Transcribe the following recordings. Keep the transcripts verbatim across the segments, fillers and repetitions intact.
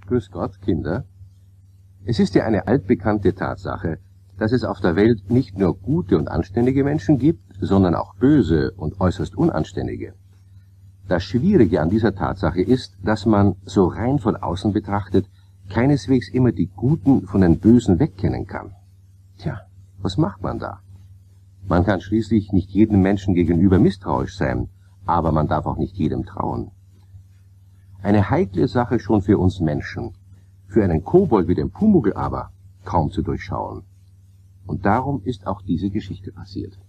Grüß Gott, Kinder. Es ist ja eine altbekannte Tatsache, dass es auf der Welt nicht nur gute und anständige Menschen gibt, sondern auch böse und äußerst unanständige. Das Schwierige an dieser Tatsache ist, dass man, so rein von außen betrachtet, keineswegs immer die Guten von den Bösen wegkennen kann. Tja, was macht man da? Man kann schließlich nicht jedem Menschen gegenüber misstrauisch sein, aber man darf auch nicht jedem trauen. Eine heikle Sache schon für uns Menschen, für einen Kobold wie den Pumuckl aber kaum zu durchschauen. Und darum ist auch diese Geschichte passiert.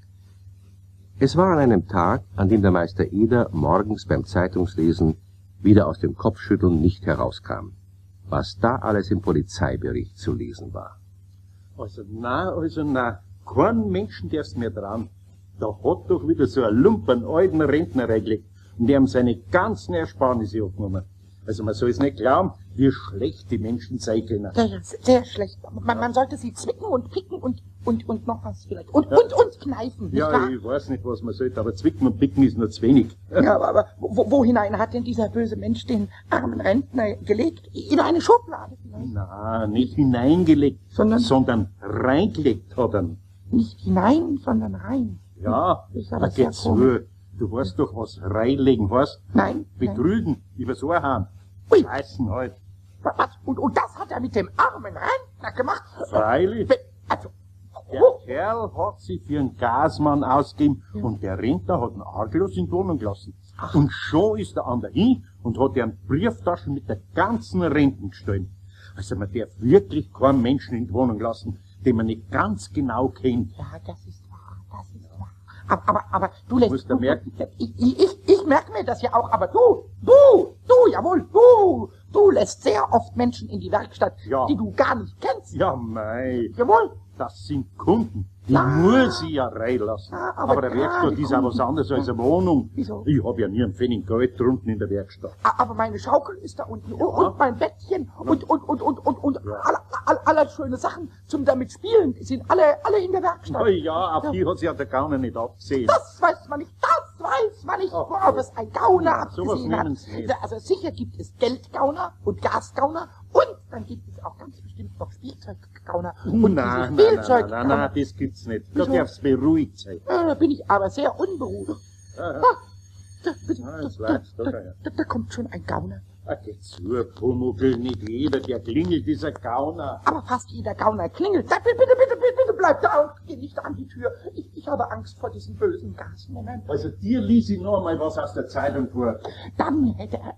Es war an einem Tag, an dem der Meister Eder morgens beim Zeitungslesen wieder aus dem Kopfschütteln nicht herauskam, was da alles im Polizeibericht zu lesen war. Also na, also na, kein Menschen darf's mehr dran. Da hat doch wieder so ein Lumpen alten Rentner reingelegt und die haben seine ganzen Ersparnisse abgenommen. Also man soll es nicht glauben, wie schlecht die Menschen sein können. Sehr, sehr schlecht. Man, man sollte sie zwicken und picken und, und, und noch was vielleicht. Und, ja. und, und kneifen, nicht Ja, wahr? ich weiß nicht, was man sollte, aber zwicken und picken ist nur zu wenig. Ja, aber, aber wo, wo hinein hat denn dieser böse Mensch den armen Rentner gelegt? In eine Schublade vielleicht? Na, nicht hineingelegt, Sondern? sondern reingelegt hat er. Nicht hinein, sondern rein. Ja, Das ist da aber sehr geht's komisch. so. Du weißt doch, was reinlegen heißt. Nein. Betrügen, über so ein Hahn. Ui. Scheißen halt. nein. Was? Und, und das hat er mit dem armen Rentner gemacht? Freilich. Also, Der Kerl hat sich für einen Gasmann ausgegeben ja. und der Rentner hat ihn arglos in die Wohnung gelassen. Ach. Und schon ist der andere hin und hat ihm Brieftaschen mit der ganzen Rente gestohlen. Also man darf wirklich keinen Menschen in die Wohnung lassen, den man nicht ganz genau kennt. Ja, das ist wahr, das ist wahr. Aber, aber, aber du lässt... Musst du merken. Ich, ich, ich, ich merke mir das ja auch, aber du, du, du, jawohl, du, du lässt sehr oft Menschen in die Werkstatt, Ja. die du gar nicht kennst. Ja, mei, Jawohl. das sind Kunden. Die Ja. muss ich ja reinlassen. Ja, aber aber der gerade Werkstatt ist auch was Kunden. anderes als eine Wohnung. Wieso? Ich hab ja nie einen Pfennig Geld drunten in der Werkstatt. Aber meine Schaukel ist da unten und, und mein Bettchen und, und, und, und, und, und Ja. alle, alle, alle schöne Sachen zum damit spielen, die sind alle, alle in der Werkstatt. Na ja, auf die hat sich ja der Gauner nicht abgesehen. Das weiß man nicht, das weiß man nicht, Ach, worauf es ein Gauner ja, sowas abgesehen hat. nennen sie nicht. Also sicher gibt es Geldgauner und Gasgauner und dann gibt es auch ganz bestimmt noch Spielzeuggauner. Und Nein, diese nein, nein, nein, Spielzeuggauner, nein, nein, das gibt's nicht. Da Wieso? darfst du beruhigt sein. ja, da bin ich aber sehr unberuhigt. Ja, ja. Ah, da, bitte, Ja, da, jetzt da, bleibt's doch, da, ja. da, da kommt schon ein Gauner. Ah, geh zu, Pumuckl, nicht jeder, der klingelt, ist ein Gauner. Aber fast jeder Gauner klingelt. Sag, bitte, bitte, bitte, bitte, bitte, bleib da und geh nicht an die Tür. Ich, ich habe Angst vor diesen bösen Gasmännern. Also dir lies ich noch mal was aus der Zeitung vor. Dann hätte er...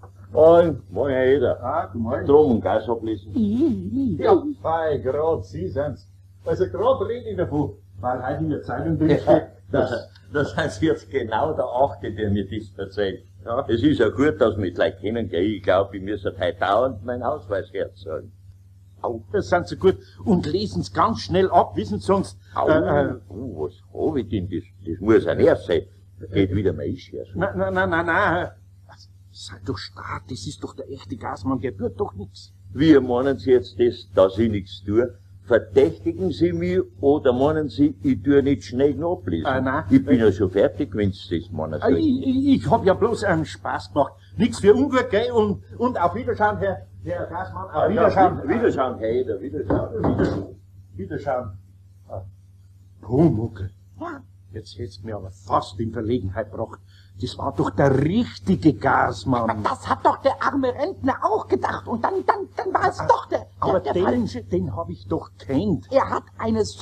Moin, moin, Herr Eder. Ah, du mal. Drogen, Gas ablesen. Ja, fei, grad Sie sind's. Also grad rede ich davon, weil heute in der Zeitung drin steht, Das, dass... das sind jetzt genau der Achte, der mir das erzählt. Ja. Es ist ja gut, dass wir mich gleich kennen, gell? Ich glaube, ich muss heute dauernd meinen Ausweis herzahlen. Oh, das sind Sie gut. Und lesen's ganz schnell ab, wissen Sie sonst... Au, Äh, äh, oh, was hab ich denn? Das, das muss ein Erst sein. Da geht wieder mein Ischers. Nein, nein, nein, nein, nein. Sei doch stark, das ist doch der echte Gasmann, der tut doch nichts. Wie meinen Sie jetzt das, dass ich nichts tue? Verdächtigen Sie mich oder meinen Sie, ich tue nicht schnell noch ablesen? Ah, nein. Ich bin ja schon fertig, wenn Sie das meinen Äh, sollen. Ich, ich, ich hab ja bloß einen Spaß gemacht. Nichts für ungut, gell? Und, und auf Wiederschauen, Herr, Herr Gasmann, auf Wiederschauen. Ja, Wiederschauen, Herr Eder, Wiederschauen. Wiederschauen. Wiederschauen. Ah. Pumuckl. Ja, Jetzt hätt's mir aber fast in Verlegenheit gebracht. Das war doch der richtige Gasmann. aber das hat doch der arme Rentner auch gedacht. Und dann, dann, dann war es doch der, Aber der, der den, Falsche. den hab ich doch kennt. Er hat eine so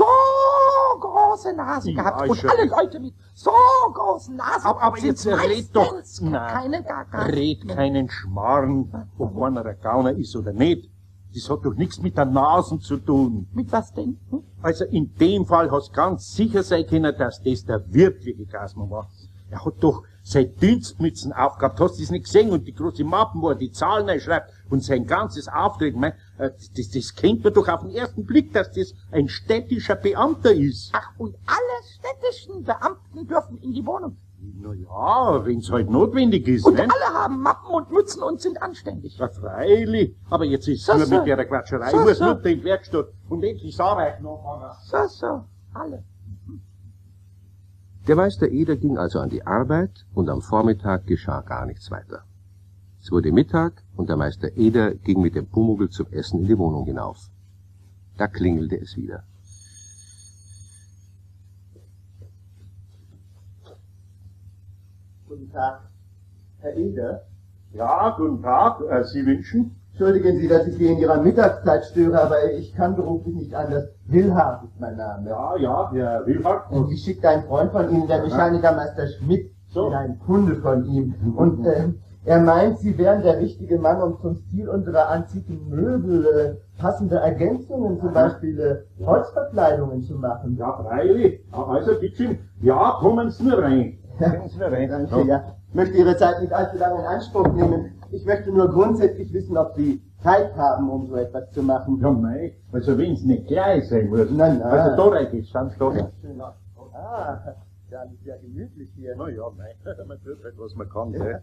große Nase Ja, gehabt. Und schon. alle Leute mit so großen Nasen Aber- aber sind jetzt red doch- meistens Na, keine Gaga. Red keinen Schmarrn, ob einer ein Gauner ist oder nicht. Das hat doch nichts mit der Nase zu tun. Mit was denn? Hm? Also in dem Fall hast ganz sicher sein können, dass das der wirkliche Gasmann war. Er hat doch seine Dienstmützen aufgehabt, hast du das nicht gesehen? Und die große Mappen, wo er die Zahlen einschreibt und sein ganzes Auftreten, mein, äh, das, das kennt man doch auf den ersten Blick, dass das ein städtischer Beamter ist. Ach, und alle städtischen Beamten dürfen in die Wohnung. Na ja, wenn's halt notwendig ist, Und ne? alle haben Mappen und Mützen und sind anständig. Ja, freilich. Aber jetzt ist So, nur so. mit der Quatscherei. So, Ich muss so. nur in die Werkstatt und endlich das Arbeiten anfangen. So, so, alle. Der Meister Eder ging also an die Arbeit und am Vormittag geschah gar nichts weiter. Es wurde Mittag und der Meister Eder ging mit dem Pumuckl zum Essen in die Wohnung hinauf. Da klingelte es wieder. Guten Tag, Herr Eder. Ja, guten Tag, äh, Sie wünschen? Entschuldigen Sie, dass ich Sie in Ihrer Mittagszeit störe, aber ich kann beruflich nicht anders. Wilhart ist mein Name. Ja, ja, Herr Wilhart. Und mich schickt ein Freund von Ihnen, der Mechanikermeister Schmidt, So. ein Kunde von ihm. Und äh, er meint, Sie wären der richtige Mann, um zum Stil unserer antiken Möbel äh, passende Ergänzungen, zum Beispiel äh, Holzverkleidungen zu machen. Ja, freilich. Also, bitte, ja, kommen Sie nur rein. Kommen Sie nur rein. Danke, ja. Ich möchte Ihre Zeit nicht allzu lange in Anspruch nehmen. Ich möchte nur grundsätzlich wissen, ob Sie Zeit haben, um so etwas zu machen. Ja, mei, also wenn es nicht gleich sein muss. Nein, nein. Also da rein ist, ganz da. Ja, schön. Ah, ja, nicht sehr gemütlich hier. Na ja, mei, man tut halt, was man kann, gell.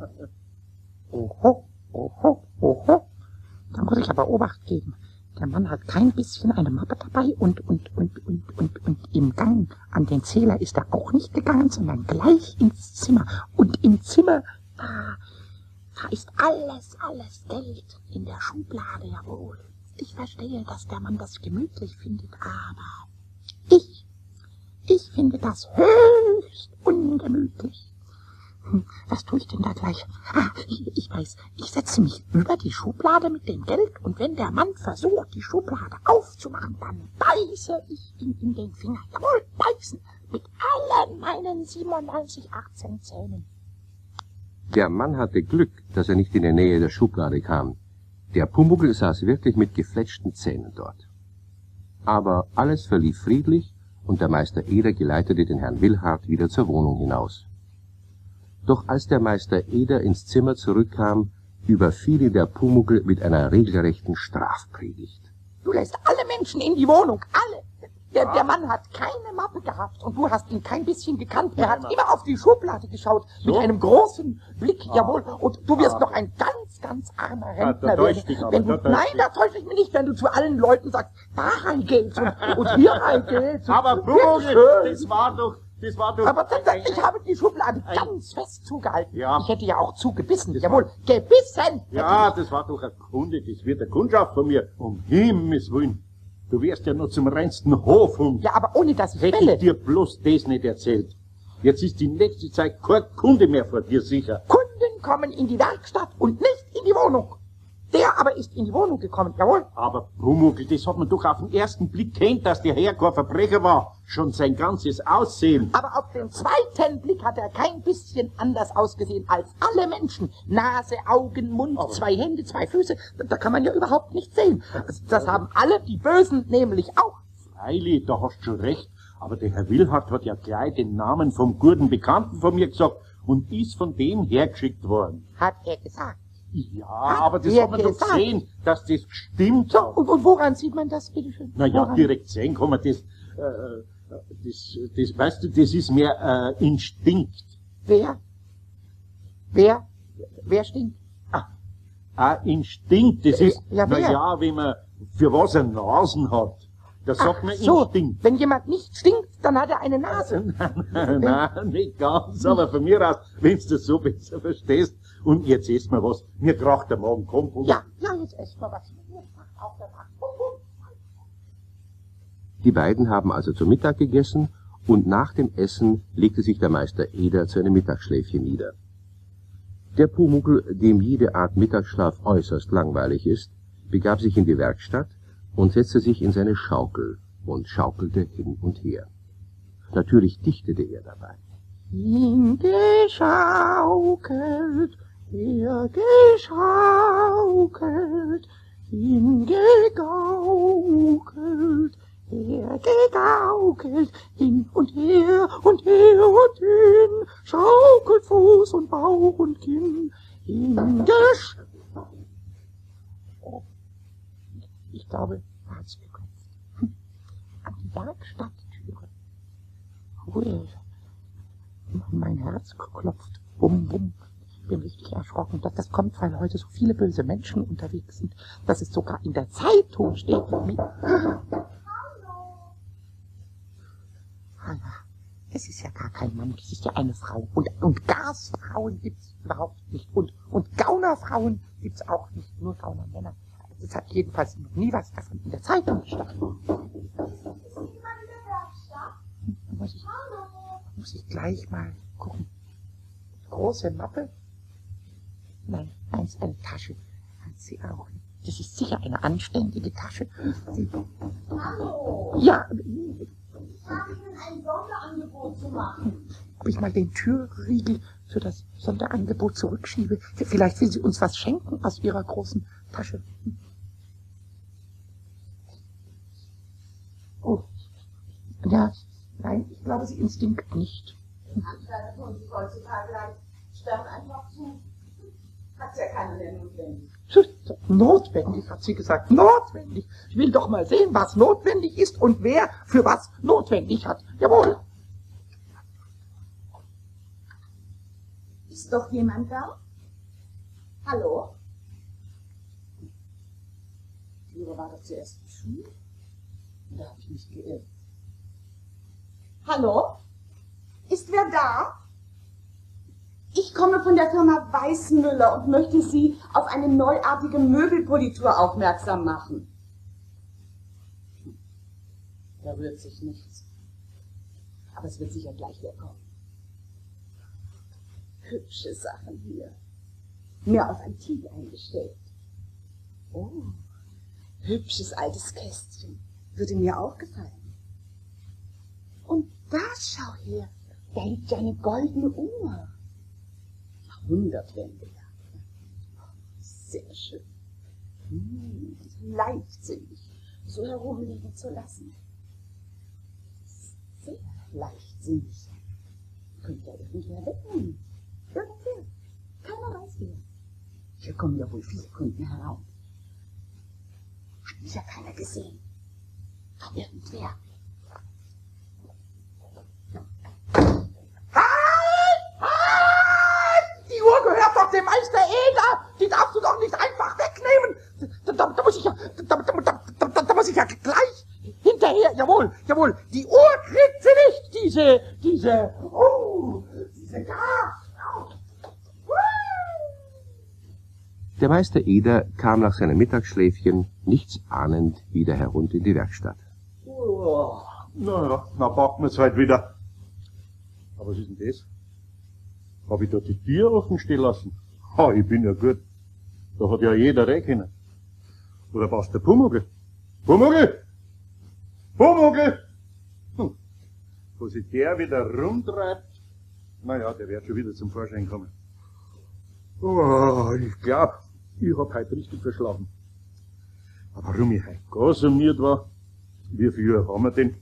Oho, oho, oho. Da muss ich aber Obacht geben. Der Mann hat kein bisschen eine Mappe dabei und, und, und, und, und, und im Gang an den Zähler ist er auch nicht gegangen, sondern gleich ins Zimmer. Und im Zimmer, da, da ist alles, alles Geld in der Schublade, jawohl. Ich verstehe, dass der Mann das gemütlich findet, aber ich, ich finde das höchst ungemütlich. Hm, was tue ich denn da gleich? Ah, ich, ich weiß, ich setze mich über die Schublade mit dem Geld und wenn der Mann versucht, die Schublade aufzumachen, dann beiße ich ihm in den Finger. Jawohl, beißen. Mit allen meinen siebenundneunzig achtzehn Zähnen. Der Mann hatte Glück, dass er nicht in der Nähe der Schublade kam. Der Pumuckl saß wirklich mit gefletschten Zähnen dort. Aber alles verlief friedlich und der Meister Eder geleitete den Herrn Wilhart wieder zur Wohnung hinaus. Doch als der Meister Eder ins Zimmer zurückkam, überfiel ihn der Pumuckl mit einer regelrechten Strafpredigt. Du lässt alle Menschen in die Wohnung, alle. Der, der Mann hat keine Mappe gehabt und du hast ihn kein bisschen gekannt. Er hat immer auf die Schublade geschaut, mit einem großen Blick, jawohl. Und du wirst noch ein ganz, ganz armer Rentner werden. Wenn du, nein, da täusche ich mich nicht, wenn du zu allen Leuten sagst, da rein Geld und, und hier rein Geld. Aber Pumuckl, das war doch, das war doch... Aber das, das, ich habe die Schublade ganz fest zugehalten. Ja. Ich hätte ja auch zugebissen, jawohl, gebissen. Ja, das war doch ein Kunde, das wird eine Kundschaft von mir. Um Himmels Willen. Du wärst ja noch zum reinsten Hofhund. Ja, aber ohne dass ich Hätte bälle. ich dir bloß das nicht erzählt. Jetzt ist die nächste Zeit kein Kunde mehr vor dir sicher. Kunden kommen in die Werkstatt und nicht in die Wohnung. Der aber ist in die Wohnung gekommen, jawohl. Aber Pumuckl, das hat man doch auf den ersten Blick kennt, dass der Herr kein Verbrecher war. Schon sein ganzes Aussehen. Aber auf den zweiten Blick hat er kein bisschen anders ausgesehen als alle Menschen. Nase, Augen, Mund, Aber zwei Hände, zwei Füße. Da, da kann man ja überhaupt nicht sehen. Das, das haben alle, die Bösen, nämlich auch. Freilich, da hast du schon recht. Aber der Herr Wilhart hat ja gleich den Namen vom guten Bekannten von mir gesagt und ist von dem hergeschickt worden. Hat er gesagt. Ja, aber das er hat man doch gesagt? gesehen, dass das gestimmt So, hat. und, und woran sieht man das, bitteschön? Na ja, Woran? direkt sehen kann man das, äh, das, das, weißt du, das ist mehr äh, Instinkt. Wer? Wer? Wer stinkt? Ah, Instinkt, das ist, Ja, na wer? ja, wenn man für was er Nasen hat, da sagt man so, Instinkt. wenn jemand nicht stinkt, dann hat er eine Nase. Nein, nicht ganz, aber von mir aus, wenn du das so besser verstehst. Und jetzt isst mal was. Mir kracht der Magen, komm, komm. Ja, ja, jetzt essen wir was. Jetzt macht auch der Magen. Bum, bum. Die beiden haben also zu Mittag gegessen und nach dem Essen legte sich der Meister Eder zu einem Mittagsschläfchen nieder. Der Pumuckl, dem jede Art Mittagsschlaf äußerst langweilig ist, begab sich in die Werkstatt und setzte sich in seine Schaukel und schaukelte hin und her. Natürlich dichtete er dabei. Hingeschaukelt, hergeschaukelt, hingegaukelt, hergegaukelt, hin und her und her und hin, schaukelt Fuß und Bauch und Kinn, hingesch... Oh, ich glaube, er hat's geklopft. Hm. An die Werkstatttüre. Ui. Mein Herz klopft. Bum, bum. Ich bin richtig erschrocken. Das, das kommt, weil heute so viele böse Menschen unterwegs sind, dass es sogar in der Zeitung steht. Wie... Ah ja, Es ist ja gar kein Mann, das ist ja eine Frau. Und, und Gasfrauen gibt's überhaupt nicht. Und, und Gaunerfrauen gibt's auch nicht, nur Gaunermänner. Es hat jedenfalls noch nie was davon in der Zeitung gestanden. Ist jemand in der Werkstatt? Da muss ich, Hallo? muss ich gleich mal gucken. Große Mappe? Nein, eins, eine Tasche. Hat sie auch. Das ist sicher eine anständige Tasche. Sie, Hallo? ja, Ich habe Ihnen ein Sonderangebot zu machen. ob ich mal den Türriegel für das Sonderangebot zurückschiebe. Vielleicht will sie uns was schenken aus ihrer großen Tasche. Oh. Ja, nein, ich glaube, sie instinkt nicht. Anscheinend tun Sie heutzutage leicht. Sperren einfach zu. Hat's ja keiner mehr notwendig. Notwendig, hat sie gesagt. Notwendig. Ich will doch mal sehen, was notwendig ist und wer für was notwendig hat. Jawohl. Ist doch jemand da? Hallo? Die Tür war doch zuerst zu. Da habe ich mich geirrt. Hallo? Ist wer da? Ich komme von der Firma Weißmüller und möchte Sie auf eine neuartige Möbelpolitur aufmerksam machen. Da rührt sich nichts. Aber es wird sicher gleich herkommen. Hübsche Sachen hier. Mehr auf Antik eingestellt. Oh, hübsches altes Kästchen. Würde mir auch gefallen. Und da, schau her, da liegt ja eine goldene Uhr. Jahrhundertwende, ja. Sehr schön. Hm, leichtsinnig, so herumliegen zu lassen. Sehr leichtsinnig. Könnte ja irgendwer wegnehmen. Irgendwer. Keiner weiß wer. Hier kommen ja wohl viele Kunden herein. Hat mich ja keiner gesehen. Doch irgendwer. Die Uhr gehört doch dem Meister Eder. Die darfst du doch nicht einfach wegnehmen. Da, da, da muss ich ja, da, da, da, da, da muss ich ja gleich hinterher. Jawohl, jawohl. Die Uhr kriegt sie nicht. Diese, diese, oh, diese, ja. Der Meister Eder kam nach seinem Mittagsschläfchen nichts ahnend wieder herunter in die Werkstatt. Oh, naja, na packen wir's halt wieder. Aber was ist denn das? Hab ich da die Tür offen stehen lassen? Ha, ich bin ja gut. Da hat ja jeder rein können. Oder war's der Pumuckl? Pumuckl! Pumuckl! Hm. Wo sich der wieder rumtreibt, naja, der wird schon wieder zum Vorschein kommen. Oh, ich glaub, ich hab heute richtig verschlafen. Aber warum ich heute gar so müde war, wie viel Uhr haben wir denn?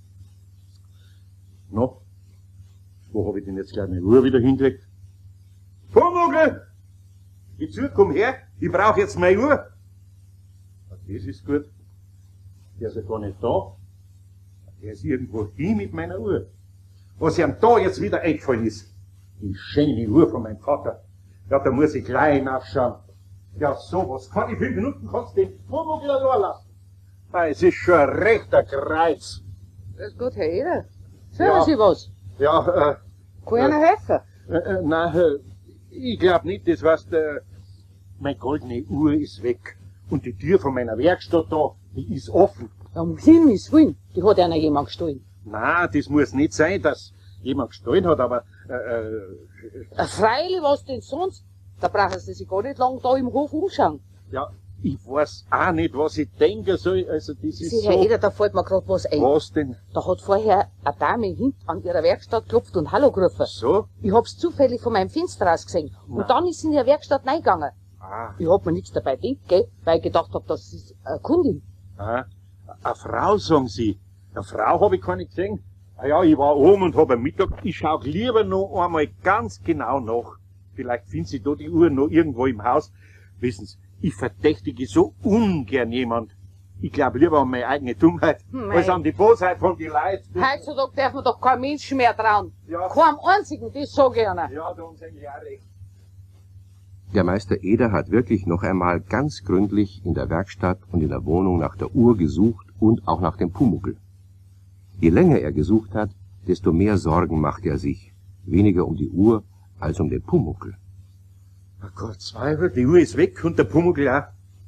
Na, wo hab ich denn jetzt gleich meine Uhr wieder hingelegt? Pumuckl! Geh zu, komm her, ich brauch jetzt meine Uhr. Na, das ist gut. Der ist ja gar nicht da. Der ist irgendwo hin mit meiner Uhr. Was ihm da jetzt wieder eingefallen ist. Die schöne Uhr von meinem Vater. Ja, da muss ich gleich hinausschauen. Ja, sowas. Kann ich fünf Minuten kannst du den Pumuckl allein lassen. Ah, es ist schon ein rechter Kreuz. Grüß Gott, Herr Eder. Sagen Ja. Sie was? Ja, äh, Kann ich Ihnen helfen? äh, äh nein, äh, ich glaub nicht, das weißt, äh, meine goldene Uhr ist weg. Und die Tür von meiner Werkstatt da, die ist offen. Ja, um Himmels Willen, die hat einer jemand gestohlen. Nein, das muss nicht sein, dass jemand gestohlen hat, aber, äh, äh, Äh, Freilich, was denn sonst? Da brauchen Sie sich gar nicht lang da im Hof umschauen. ja, ich weiß auch nicht, was ich denken soll, also das ist Sie, Herr so. Eder, da fällt mir grad was ein. Was denn? Da hat vorher eine Dame hinten an ihrer Werkstatt geklopft und Hallo gerufen. So? Ich hab's zufällig von meinem Fenster aus gesehen. Na. Und dann ist sie in ihre Werkstatt reingegangen. Ah, Ich hab mir nichts dabei gedacht, gell, weil ich gedacht hab, das ist eine Kundin. ah, eine Frau, sagen Sie. Eine Frau habe ich keine gesehen. Ah ja, ich war oben und habe am Mittag, ich schau lieber noch einmal ganz genau nach. Vielleicht finden Sie da die Uhr noch irgendwo im Haus. Wissen Sie, ich verdächtige so ungern jemand. Ich glaube lieber an meine eigene Dummheit, Mei. als an die Bosheit von den Leuten. Heutzutage darf man doch kein Mensch mehr trauen. Ja. Keinem einzigen, das sag ich Ihnen. Ja, da haben Sie eigentlich auch recht. Der Meister Eder hat wirklich noch einmal ganz gründlich in der Werkstatt und in der Wohnung nach der Uhr gesucht und auch nach dem Pumuckl. Je länger er gesucht hat, desto mehr Sorgen machte er sich, weniger um die Uhr als um den Pumuckl. Oh Gott, Zweifel, die Uhr ist weg und der Pumuckl auch.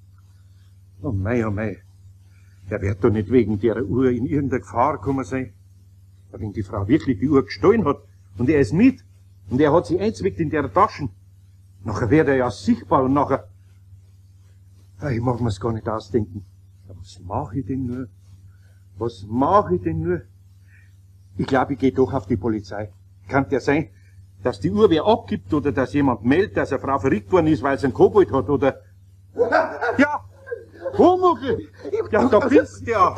Oh mei, oh mei. Der wird doch nicht wegen der Uhr in irgendeine Gefahr gekommen sein. Wenn die Frau wirklich die Uhr gestohlen hat und er ist mit und er hat sie einzwickt in der Taschen, nachher wird er ja sichtbar und nachher... Ich mag mir's gar nicht ausdenken. Ja, was mache ich denn nur? Was mache ich denn nur? Ich glaube, ich gehe doch auf die Polizei. Kann ja sein, dass die Uhr wer abgibt oder dass jemand meldet, dass eine Frau verrückt worden ist, weil sie einen Kobold hat oder... Ja! Pumuckl! Ja, da bist du ja!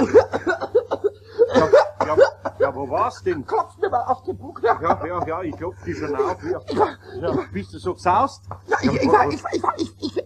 Ja, ja, ja, wo war's denn? Klopf mir mal auf den Bug. Ja, ja, ja, ich klopf dich schon auf. Ja. Ja, bist du so gesaust? Ja, ich, ich, ich, ich, ich, ich, ich,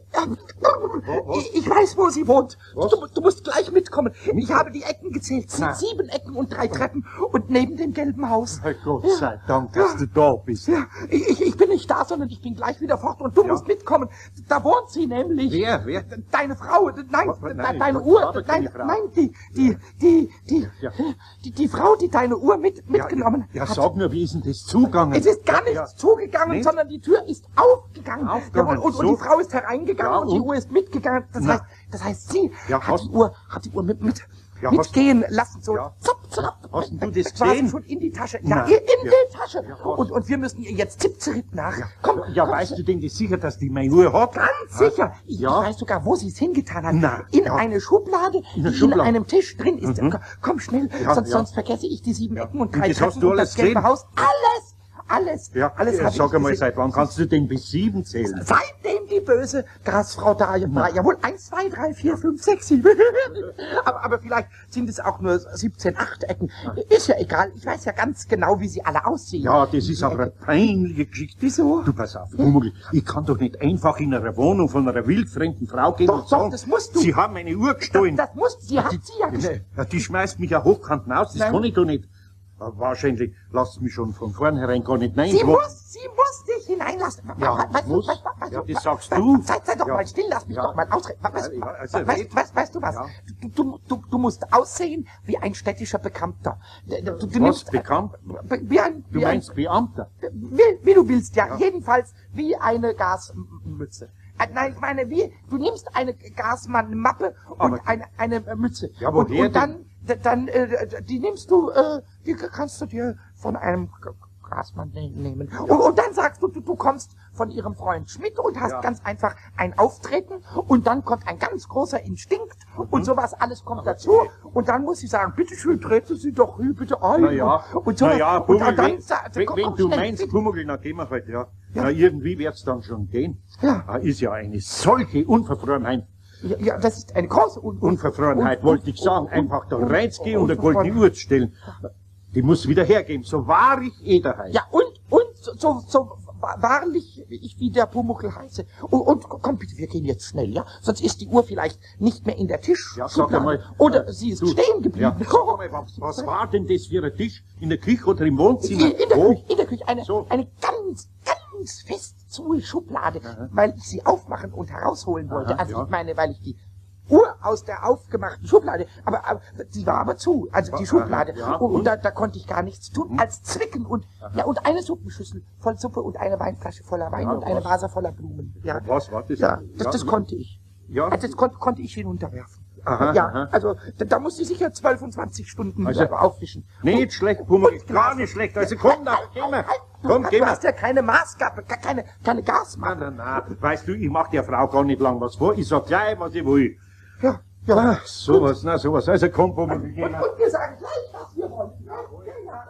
ich, ich weiß, wo sie wohnt. Du, du musst gleich mitkommen. Ich habe die Ecken gezählt. Es sind sieben Ecken und drei Treppen und neben dem gelben Haus. Herr Gott sei Dank, dass du da bist. Ja, ich, ich bin nicht da, sondern ich bin gleich wieder fort und du musst mitkommen. Da wohnt sie nämlich. Wer, wer? Deine Frau. Nein, Was, nein, de, deine ich Uhr. habe keine Nein, Frau. nein, die, die, die, die, Ja. die, die Frau, die deine Uhr mit, mitgenommen Ja, hat. sag mir, wie ist denn das zugegangen? Es ist gar nichts Ja. zugegangen, Nicht? sondern die Tür ist aufgegangen. Aufgegangen, Ja, und, und, so. und die Frau ist hereingegangen Ja, und die und? Uhr ist mitgegangen. Das Na. heißt, das heißt, sie Ja, hat hast- die Uhr, hat die Uhr mit, mit, Ja, mitgehen lassen, so Ja. zapp, zapp. Hast denn du das Quasi gesehen? schon in die Tasche. Ja, Na. in, in Ja. die Tasche. Ja, hast- und, und wir müssen ihr jetzt Zip-Zirip nach. Komm, Ja, komm, weißt du denn das sicher, dass die meine Uhr hat? Ganz sicher. Ich, Ja. ich weiß sogar, wo sie es hingetan hat. Na, in ja. eine Schublade, In eine die Schublade. in einem Tisch drin ist. Mhm. Komm schnell, Ja, sonst, ja. sonst vergesse ich die sieben Ja. Ecken und Und drei das hast Treppen du und alles das gelbe gesehen? Haus. Alles, alles, Ja, alles ja, habe sag ich einmal, gesehen. seit wann kannst du denn bis sieben zählen? Seitdem die böse Gasfrau da war, jawohl, eins, zwei, drei, vier, fünf, sechs, sieben. aber, aber vielleicht sind es auch nur siebzehn Achtecken. Ist ja egal, ich weiß ja ganz genau, wie sie alle aussehen. Ja, das ist aber eine peinliche Geschichte. Wieso? Du, pass auf, Pumuckl, ich kann doch nicht einfach in einer Wohnung von einer wildfremden Frau gehen Doch, und doch, sagen, das musst du. Sie haben meine Uhr gestohlen. Das muss, sie hat sie ja gestellt. Ja, die schmeißt mich ja hochkant aus, das Nein. kann ich doch nicht. Aber wahrscheinlich lasst mich schon von vornherein gar nicht nein. Sie muss, sie muss dich hineinlassen. Ja, weißt muss. Du, weißt, weißt, Ja, du, das sagst du. Sei, sei doch Ja. mal still, lass mich Ja. doch mal ausreden. Weißt, Ja, also weißt, red. weißt, weißt du was? Ja. Du, du, du, du musst aussehen wie ein städtischer Bekannter. Du, du, du Was, nimmst, bekannt? Wie ein, Du wie ein, meinst Beamter? wie, wie du willst, ja. Ja. Jedenfalls wie eine Gasmütze. Äh, Nein, ich meine, wie, du nimmst eine Gasmappe und Aber- eine, eine äh, Mütze. Ja, und, woher und dann, d- dann, äh, die nimmst du, äh, die kannst du dir von einem G- Gasmann ne- nehmen. Und, und dann sagst du, du, du kommst von ihrem Freund Schmidt und hast Ja. ganz einfach ein Auftreten und dann kommt ein ganz großer Instinkt und sowas alles kommt dazu und dann muss sie sagen, bitte schön, treten Sie doch hier bitte ein. Na ja, und, und sowas. na ja, und Pumuckl, dann, wenn, sa- wenn, komm, wenn komm du schnell, meinst, bitte. Pumuckl, na gehen wir halt, ja. Ja. Na, irgendwie wird's dann schon gehen. Ja. Ah, ist ja eine solche Unverfrorenheit. Ja, ja, das ist eine große Un Unverfrorenheit, Un- wollte ich Un- sagen. Un- Einfach da Un- reinzugehen und eine Unverfrorenheit. goldene Uhr zu stellen. Die muss wieder hergeben, so wahr ich eh daheim. Ja, und, und so, so, so wa- wahrlich ich wie der Pumuckl heiße. Und, und komm bitte, wir gehen jetzt schnell, ja? Sonst ist die Uhr vielleicht nicht mehr in der Tisch. Ja, sag einmal. Oder äh, sie ist du, stehen geblieben. Ja, sag einmal, was, was war denn das für ein Tisch? In der Küche oder im Wohnzimmer? In, in der Wo? Küche, in der Küche, eine, So. eine ganz, ganz fest zu Schublade, weil ich sie aufmachen und herausholen wollte. Aha, also ja. ich meine, weil ich die Uhr aus der aufgemachten Schublade, aber, aber die war aber zu, also die Aha, Schublade. ja, und und und? da, da konnte ich gar nichts tun, als zwicken und ja und eine Suppenschüssel voll Suppe und eine Weinflasche voller Wein Ja, und eine was? Vase voller Blumen. Ja, Was war das? ja das, Ja, das konnte ich. Ja. Also das kon konnte ich hinunterwerfen. Aha, ja, aha. also da, da musste ich sicher zwölf und zwanzig Stunden Also, aufwischen. Nicht schlecht, Pumuckl, gar nicht schlecht. Also komm da, geh mal. Komm, geh Du mal. hast ja keine Maßgabe, ke- keine, keine Na, Gasmappe. na, na. Weißt du, ich mach der Frau gar nicht lang was vor. Ich sag gleich, was ich will. Ja, ja. Ah, sowas, na, sowas. Also komm, Pumuckl, geh Und, mal. und wir sagen gleich, was wir wollen. Ja, ja.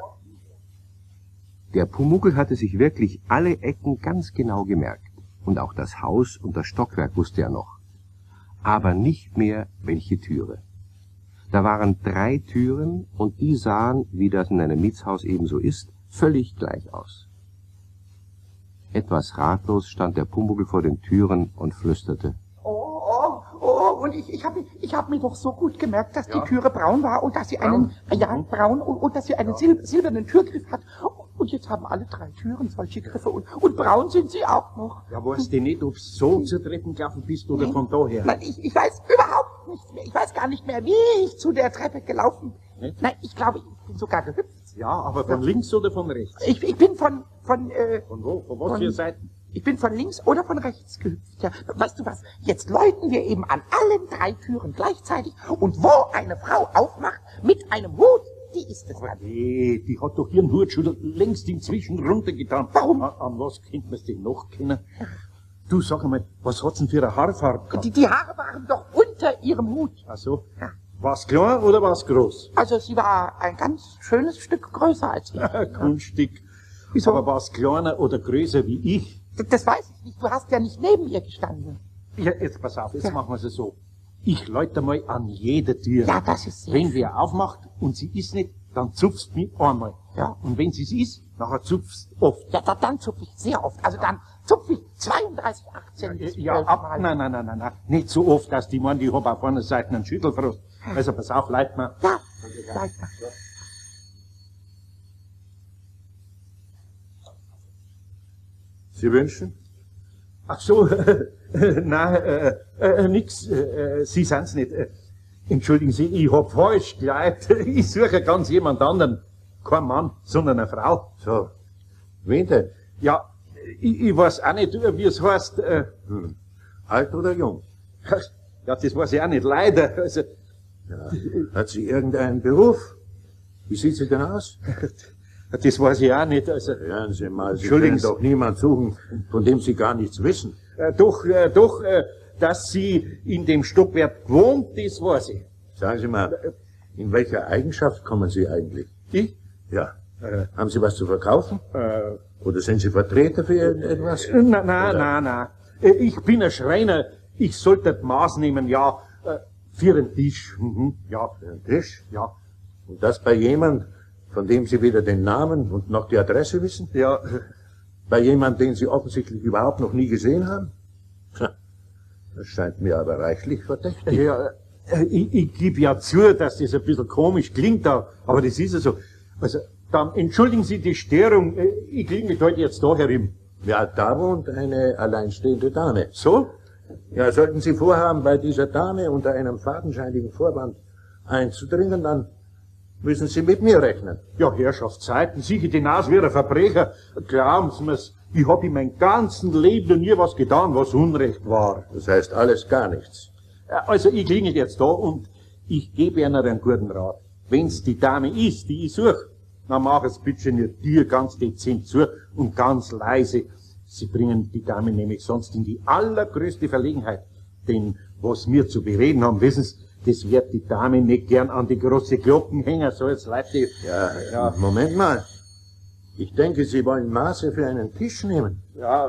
Der Pumuckl hatte sich wirklich alle Ecken ganz genau gemerkt. Und auch das Haus und das Stockwerk wusste er noch. Aber nicht mehr, welche Türe. Da waren drei Türen und die sahen, wie das in einem Mietshaus ebenso ist, völlig gleich aus. Etwas ratlos stand der Pumuckl vor den Türen und flüsterte. Oh, oh, oh, und ich, ich habe ich hab mir doch so gut gemerkt, dass die Türe braun war und dass sie einen, äh, ja, braun und, und dass sie einen sil silbernen Türgriff hat. Und jetzt haben alle drei Türen solche Griffe und, und braun sind sie auch noch. Ja, weißt du nicht, ob du so zur Treppe gelaufen bist oder von daher? Nein, ich, ich weiß überhaupt nichts mehr. Ich weiß gar nicht mehr, wie ich zu der Treppe gelaufen bin. Nicht? Nein, ich glaube, ich bin sogar gehüpft. rechts. Ja, aber von links oder von rechts? Ich, ich bin von, von, äh, Von wo? Von was Von- für Seiten? ich bin von links oder von rechts gehüpft. Ja, weißt du was? Jetzt läuten wir eben an allen drei Türen gleichzeitig und wo eine Frau aufmacht mit einem Hut, die ist es dann. Nee, die hat doch ihren Hut schon längst inzwischen runtergetan. Warum? An, an was könnte man denn noch kennen? Du, sag einmal, was hat's denn für eine Haarfarbe gehabt? Die, die Haare waren doch unter ihrem Hut. Ach so. War's klein oder war's groß? Also sie war ein ganz schönes Stück größer als ich. Kunststück. Wieso? Aber war's kleiner oder größer wie ich? Das, das weiß ich nicht. Du hast ja nicht neben ihr gestanden. Ja, jetzt pass auf, jetzt Ja. machen wir es so. Ich läute mal an jede Tür. Ja, das ist sehr Wenn schön. wer aufmacht und sie ist nicht, dann zupfst mich einmal. Ja. Und wenn sie es ist, nachher zupfst oft. Ja, da, dann zupf ich sehr oft. Also dann zupf ich zweiunddreißig, achtzehn bis Ja, zwölf ab, Mal. nein, nein, nein, nein, nein, nicht so oft, dass die meinen, ich hab auf einer Seite einen Schüttelfrost. Also pass auf, leit mir. Ja, gleich mal. Sie wünschen? Ach so, nein, äh, äh, nix, äh, Sie sind's nicht. Äh, entschuldigen Sie, ich hab falsch geleitet. Ich suche ganz jemand anderen. Kein Mann, sondern eine Frau. So. Wen denn? Ja, ich, ich weiß auch nicht, wie es heißt. Äh, Hm. Alt oder jung? ja, das weiß ich auch nicht, leider. Also, Ja. Hat sie irgendeinen Beruf? Wie sieht sie denn aus? das weiß ich auch nicht. Also, Hören Sie mal, Sie Entschuldigen können Sie. doch niemand suchen, von dem Sie gar nichts wissen. äh, doch, äh, doch, äh, dass sie in dem Stockwerk wohnt, das weiß ich. Sagen Sie mal, in welcher Eigenschaft kommen Sie eigentlich? Ich? Ja. Äh, Haben Sie was zu verkaufen? äh, Oder sind Sie Vertreter für irgendetwas? na, na, na, na. Äh, Ich bin ein Schreiner. Ich sollte Maß nehmen, ja, äh, für den Tisch. Mhm, ja, Ein Tisch? ja, Und das bei jemand, von dem Sie weder den Namen und noch die Adresse wissen? ja. äh, Bei jemand, den Sie offensichtlich überhaupt noch nie gesehen haben? Tja, das scheint mir aber reichlich verdächtig. Ja, äh, ich, ich gebe ja zu, dass das ein bisschen komisch klingt, da, aber das ist ja so. Also, dann entschuldigen Sie die Störung. äh, Ich klingel heute jetzt da herum. Ja, da wohnt eine alleinstehende Dame. So? Ja, sollten Sie vorhaben, bei dieser Dame unter einem fadenscheinigen Vorwand einzudringen, dann müssen Sie mit mir rechnen. Ja, Herrschaftszeiten, sicher den aus wie ein Verbrecher. Glauben Sie mir's, ich hab in meinem ganzen Leben noch nie was getan, was Unrecht war. Das heißt alles gar nichts. Äh, Also, ich klingel jetzt da und ich gebe Ihnen einen guten Rat. Wenn's die Dame ist, die ich suche, dann mach es bitte Ihr Tür ganz dezent zu und ganz leise. Sie bringen die Dame nämlich sonst in die allergrößte Verlegenheit. Denn was wir zu bereden haben, wissen Sie, das wird die Dame nicht gern an die große Glocken hängen, so jetzt Leute. Ja, Ja. Moment mal. Ich denke, Sie wollen Maße für einen Tisch nehmen. Ja,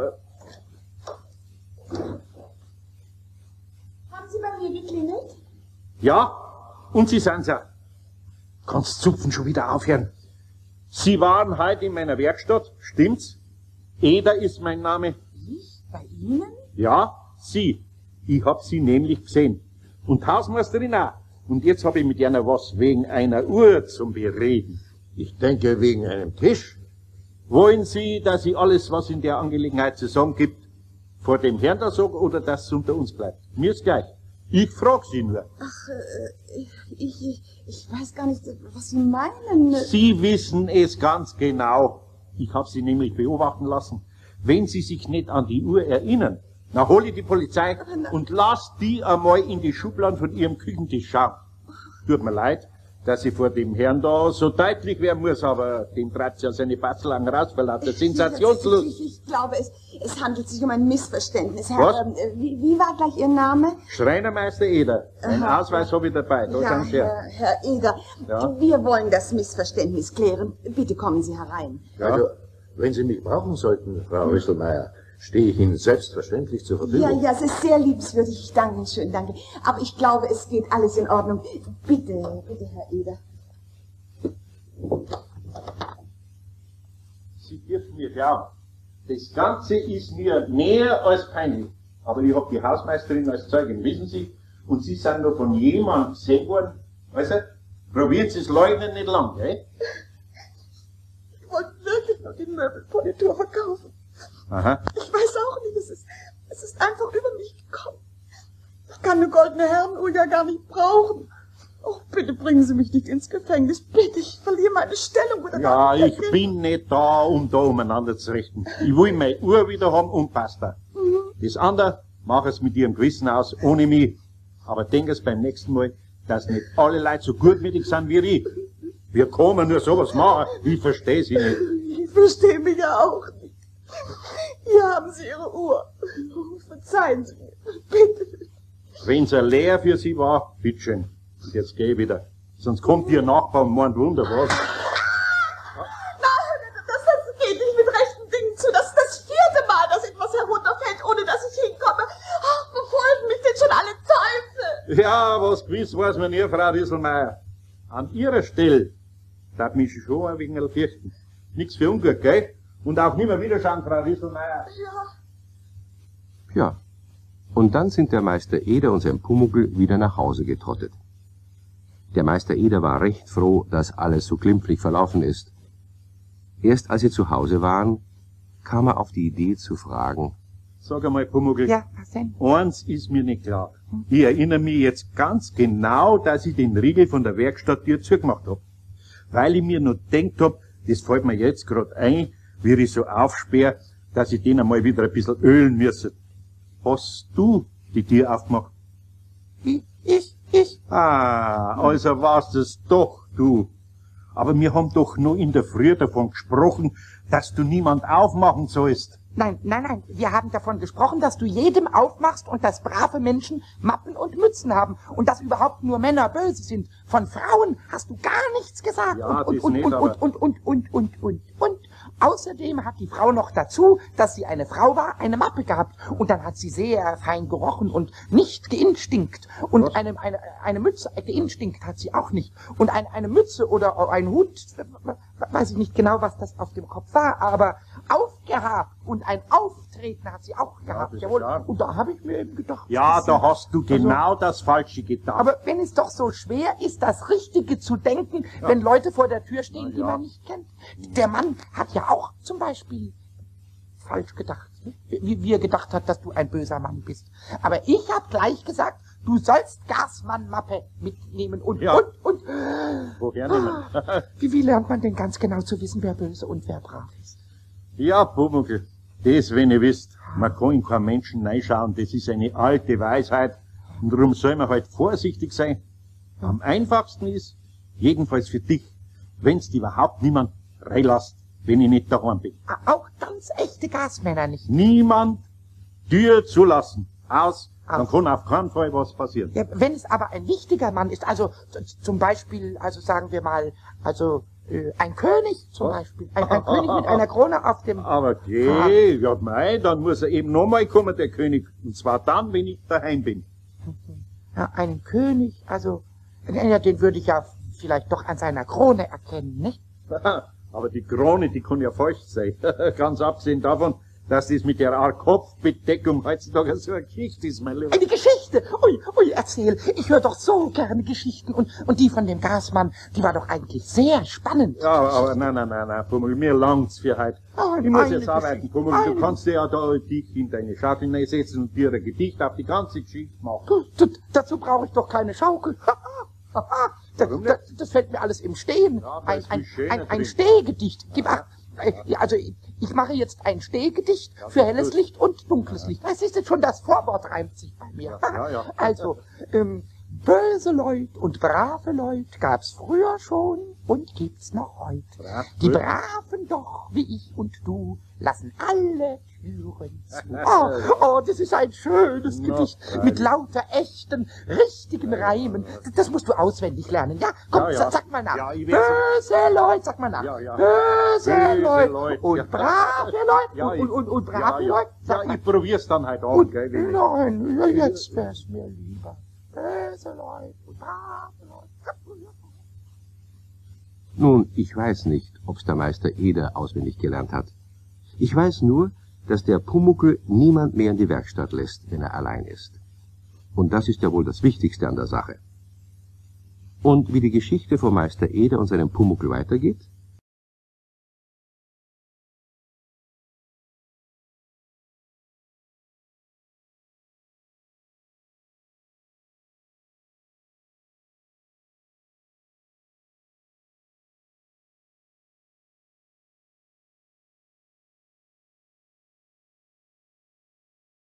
Haben Sie bei mir geklingelt? ja, und Sie sind's ja. Kannst Zupfen schon wieder aufhören. Sie waren heute in meiner Werkstatt, stimmt's? Eder ist mein Name. Ich? Bei Ihnen? Ja, Sie. Ich hab Sie nämlich gesehen. Und Hausmeisterin auch. Und jetzt hab ich mit einer was wegen einer Uhr zum Bereden. Ich denke, wegen einem Tisch. Wollen Sie, dass ich alles, was in der Angelegenheit zu sagen gibt, vor dem Herrn da sage oder dass es unter uns bleibt? Mir ist gleich. Ich frag Sie nur. Ach, äh, ich, ich, ich weiß gar nicht, was Sie meinen. Sie wissen es ganz genau. Ich habe Sie nämlich beobachten lassen. Wenn Sie sich nicht an die Uhr erinnern, dann hol ich die Polizei und lass die einmal in die Schubladen von Ihrem Küchentisch schauen. Tut mir leid, dass ich vor dem Herrn da so deutlich werden muss, aber dem treibt's ja seine Batzelangen raus, weil lauter Sensationslust. Ich, ich, ich glaube, es, es handelt sich um ein Missverständnis. Herr, Was? ähm, äh, wie, wie war gleich Ihr Name? Schreinermeister Eder. Einen Aha. Ausweis habe ich dabei. Da Ja, sind Sie her. Herr, Herr Eder, Ja. wir wollen das Missverständnis klären. Bitte kommen Sie herein. Ja. Also, wenn Sie mich brauchen sollten, Frau Rüsselmeier, stehe ich Ihnen selbstverständlich zur Ja, Verfügung. ja, es ist sehr liebenswürdig. Ich danke Ihnen schön, danke. Aber ich glaube, es geht alles in Ordnung. Bitte, bitte, Herr Eder. Sie dürfen mir glauben, das Ganze ist mir näher als peinlich. Aber ich habe die Hausmeisterin als Zeugin, wissen Sie? Und Sie sind nur von jemandem gesehen worden. Weißt du, probiert Sie es leugnen nicht lang, gell? Ich wollte wirklich noch die Möbelpolitur verkaufen. Aha. Ich weiß auch nicht, es ist, es ist einfach über mich gekommen. Ich kann eine goldene Herrenuhr ja gar nicht brauchen. Oh, bitte bringen Sie mich nicht ins Gefängnis. Bitte, ich verliere meine Stellung. Oder Ja, dann- ich bin nicht da, um da umeinander zu richten. Ich will meine Uhr wieder haben und basta. Das andere, mach es mit Ihrem Gewissen aus, ohne mich. Aber denken Sie beim nächsten Mal, dass nicht alle Leute so gutmütig sind wie ich. Wir können nur sowas machen. Ich verstehe Sie nicht. Ich verstehe mich ja auch nicht. Hier haben Sie Ihre Uhr. Oh, verzeihen Sie mir. Bitte. Wenn's ein Lehr für Sie war, bitteschön. Und jetzt geh ich wieder. Sonst kommt Ihr Nachbar und meint Wunder was. Nein, das, das geht nicht mit rechten Dingen zu. Das ist das vierte Mal, dass etwas herunterfällt, ohne dass ich hinkomme. Ach, befolgen mich denn schon alle Teufel. Ja, was gewiss weiß man nie, Frau Rieselmeier. An Ihrer Stelle darf mich schon ein wenig fürchten. Nix für ungut, gell? Und auch nicht mehr widerschauen, Frau Rieselmeier. Ja. Ja, und dann sind der Meister Eder und sein Pumuckl wieder nach Hause getrottet. Der Meister Eder war recht froh, dass alles so glimpflich verlaufen ist. Erst als sie zu Hause waren, kam er auf die Idee zu fragen. Sag einmal, Pumuckl. Ja, was denn? Eins ist mir nicht klar. Ich erinnere mich jetzt ganz genau, dass ich den Riegel von der Werkstatttür zugemacht hab. Weil ich mir noch gedacht hab, das fällt mir jetzt grad ein, wie ich so aufsperr, dass ich den einmal wieder ein bisschen ölen müsse. Hast du die Tür aufgemacht? Ich, ich, ich. Ah, also warst es doch du. Aber wir haben doch nur in der Früh davon gesprochen, dass du niemand aufmachen sollst. Nein, nein, nein, wir haben davon gesprochen, dass du jedem aufmachst und dass brave Menschen Mappen und Mützen haben und dass überhaupt nur Männer böse sind. Von Frauen hast du gar nichts gesagt. Ja, und, das und, nicht, und, aber- und, und, und, und, und, und. Außerdem hat die Frau noch dazu, dass sie eine Frau war, eine Mappe gehabt. Und dann hat sie sehr fein gerochen und nicht geinstinkt. Und eine, eine, eine Mütze, äh, geinstinkt hat sie auch nicht. Und eine, eine Mütze oder ein Hut, äh, weiß ich nicht genau, was das auf dem Kopf war, aber aufgehabt und ein Auftreten hat sie auch gehabt. das ist Jawohl. klar. Und da habe ich mir eben gedacht. Ja, das- da hast du genau das Falsche getan. aber wenn es doch so schwer ist, das Richtige zu denken, wenn Leute vor der Tür stehen, die ja. man nicht kennt. Der Mann hat ja auch zum Beispiel falsch gedacht. ne? Wie, wie er gedacht hat, dass du ein böser Mann bist. Aber ich habe gleich gesagt, du sollst Gasmann-Mappe mitnehmen und, Ja. und, und. Woher nehmen? Wie, wie lernt man denn ganz genau zu wissen, wer böse und wer brav ist? Ja, Pumuckl, das, wenn ihr wisst, man kann in keinen Menschen reinschauen, das ist eine alte Weisheit. Und darum soll man halt vorsichtig sein. Am einfachsten ist, jedenfalls für dich, wenn's dir überhaupt niemand reinlässt, wenn ich nicht daheim bin. Ah, Auch ganz echte Gasmänner nicht. Niemand Tür zulassen. Aus, dann Aus. kann auf keinen Fall was passieren. Ja, wenn es aber ein wichtiger Mann ist, also z- zum Beispiel, also sagen wir mal, also äh, ein König zum Beispiel, ein, ein König mit einer Krone auf dem... Aber geh, ja mei, dann muss er eben nochmal kommen, der König. Und zwar dann, wenn ich daheim bin. Ja, einen König, also, ja, den würde ich ja vielleicht doch an seiner Krone erkennen, nicht? Aber die Krone, die kann ja feucht sein. Ganz abgesehen davon, dass das mit der Art Kopfbedeckung heutzutage so eine Geschichte ist, mein Lieber. Eine Geschichte! Ui, ui, erzähl! Ich höre doch so gerne Geschichten und, und die von dem Gasmann, die war doch eigentlich sehr spannend. Ja, aber nein, nein, nein, nein, Pummel, mir langt's für heute. Oh, Ich muss eine jetzt arbeiten, Geschichte, Pummel. Du eine- kannst dir ja da dich in deine Schachtel hineinsetzen und dir ein Gedicht auf die ganze Geschichte machen. D dazu brauche ich doch keine Schaukel. das, Warum das, nicht? das fällt mir alles im Stehen. Ja, aber ein, ist ein, viel schöner ein, ein drin. Stehgedicht. Gib acht. Äh, ja, Also ich, ich mache jetzt ein Stehgedicht für helles gut. Licht und dunkles Licht. Das ist jetzt schon, das Vorwort reimt sich bei mir. Ja, ja. Also, ähm, böse Leut und brave Leut gab's früher schon und gibt's noch heute. Brav, Die gut. Braven doch, wie ich und du, lassen alle Türen zu. Oh, oh, das ist ein schönes Na, Gedicht freilich. mit lauter echten, richtigen Reimen. Das, das musst du auswendig lernen, ja? Komm, Ja, ja. sa- sag mal nach. Ja, ich weiß. Böse Leute, sag mal nach. Ja, ja. Böse, Böse Leute Leute, und ja. brave Leute Ja, und, ich- und, und, und brave ja, ja. Leute, sag Ja, mal. ich probier's dann heute Abend, Und, gell, wenn nein, ja, jetzt wär's mir lieber. Böse Leute und brave Leute. Nun, ich weiß nicht, ob's der Meister Eder auswendig gelernt hat. Ich weiß nur, dass der Pumuckl niemand mehr in die Werkstatt lässt, wenn er allein ist. Und das ist ja wohl das Wichtigste an der Sache. Und wie die Geschichte vom Meister Eder und seinem Pumuckl weitergeht,